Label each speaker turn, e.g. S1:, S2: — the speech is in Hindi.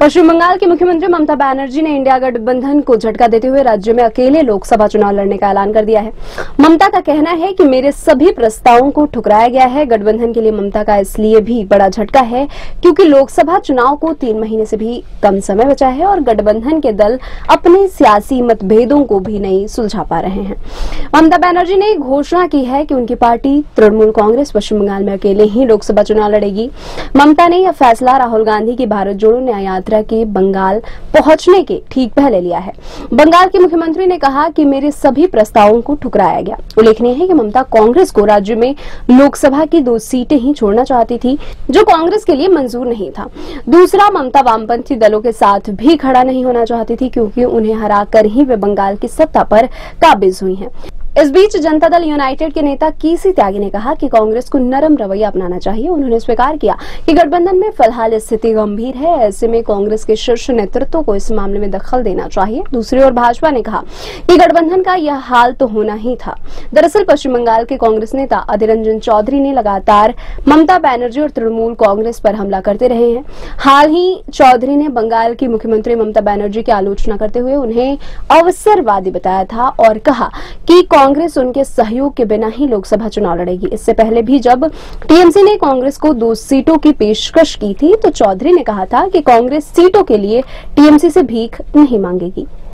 S1: पश्चिम बंगाल की मुख्यमंत्री ममता बनर्जी ने इंडिया गठबंधन को झटका देते हुए राज्य में अकेले लोकसभा चुनाव लड़ने का ऐलान कर दिया है। ममता का कहना है कि मेरे सभी प्रस्तावों को ठुकराया गया है। गठबंधन के लिए ममता का इसलिए भी बड़ा झटका है क्योंकि लोकसभा चुनाव को 3 महीने से भी कम समय बचा है और गठबंधन के दल अपने सियासी मतभेदों को भी नहीं सुलझा पा रहे हैं। ममता बनर्जी ने घोषणा की है कि उनकी पार्टी तृणमूल कांग्रेस पश्चिम बंगाल में अकेले ही लोकसभा चुनाव लड़ेगी। ममता ने यह फैसला राहुल गांधी की भारत जोड़ो न्याय यात्रा के बंगाल पहुंचने के ठीक पहले लिया है। बंगाल के मुख्यमंत्री ने कहा कि मेरे सभी प्रस्तावों को ठुकराया गया। उल्लेखनीय है कि ममता कांग्रेस को राज्य में लोकसभा की 2 सीटें ही छोड़ना चाहती थी, जो कांग्रेस के लिए मंजूर नहीं था। दूसरा, ममता वामपंथी दलों के साथ भी खड़ा नहीं होना चाहती थी क्योंकि उन्हें हराकर ही वे बंगाल की सत्ता पर काबिज हुई हैं। इस बीच जनता दल यूनाइटेड के नेता केसी त्यागी ने कहा कि कांग्रेस को नरम रवैया अपनाना चाहिए। उन्होंने स्वीकार किया कि गठबंधन में फिलहाल स्थिति गंभीर है, ऐसे में कांग्रेस के शीर्ष नेतृत्व को इस मामले में दखल देना चाहिए। दूसरी ओर भाजपा ने कहा कि गठबंधन का यह हाल तो होना ही था। दरअसल पश्चिम बंगाल के कांग्रेस नेता अधीर रंजन चौधरी ने लगातार ममता बनर्जी और तृणमूल कांग्रेस पर हमला करते रहे हैं। हाल ही चौधरी ने बंगाल की मुख्यमंत्री ममता बनर्जी की आलोचना करते हुए उन्हें अवसरवादी बताया था और कहा कि कांग्रेस उनके सहयोग के बिना ही लोकसभा चुनाव लड़ेगी। इससे पहले भी जब टीएमसी ने कांग्रेस को 2 सीटों की पेशकश की थी तो चौधरी ने कहा था कि कांग्रेस सीटों के लिए टीएमसी से भीख नहीं मांगेगी।